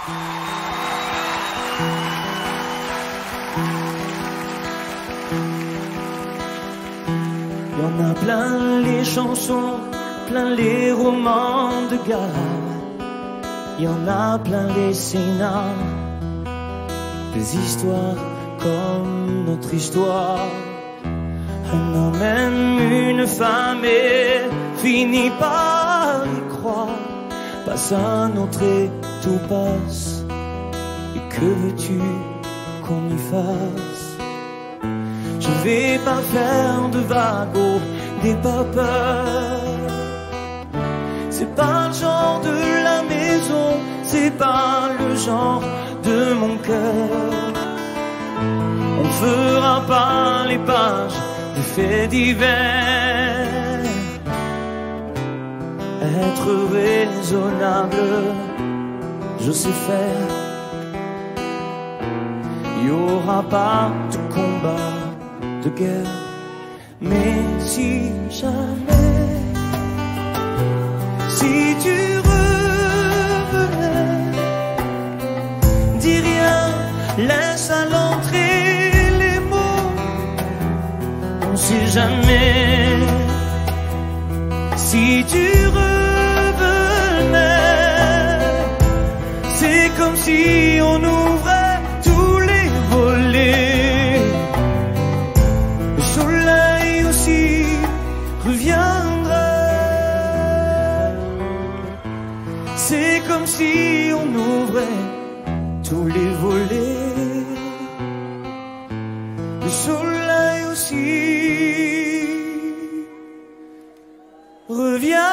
Y en a plein les chansons, plein les romans de gare. Y en a plein les scénars, des histoires comme notre histoire. Un homme aime une femme et finit par y croire. Passe un autre et tout passe. Et que veux-tu qu'on y fasse? Je vais pas faire de vagues, oh, n'aie pas peur. C'est pas le genre de la maison, c'est pas le genre de mon cœur. On fera pas les pages des faits divers. Être raisonnable, je sais faire. Y aura pas de combat, de guerre. Mais si jamais, si tu revenais, dis rien, laisse à l'entrée les mots. On sait jamais. Si tu revenais, c'est comme si on ouvrait tous les volets. Le soleil aussi reviendrait. C'est comme si on ouvrait tous les volets. Le soleil aussi reviendrait.